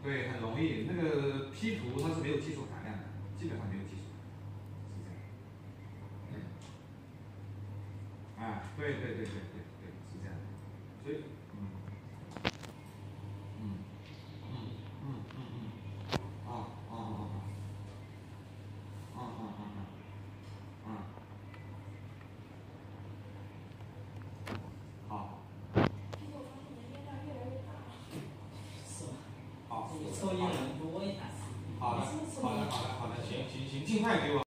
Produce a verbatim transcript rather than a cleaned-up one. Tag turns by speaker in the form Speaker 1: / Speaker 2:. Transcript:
Speaker 1: 对，很容易。那个 P 图它是没有基础含量的，基本上没有基础，是这样。嗯。啊，对对对对对对，是这样的。所以，嗯，嗯，嗯嗯嗯嗯，啊啊啊啊，啊啊啊啊，啊，好。
Speaker 2: 结果发现年龄量越来越大。
Speaker 3: 是吧？
Speaker 1: 好，
Speaker 3: 这个抽烟人多呀。
Speaker 1: 好的，好的，好的，好的，行行行，尽快给我。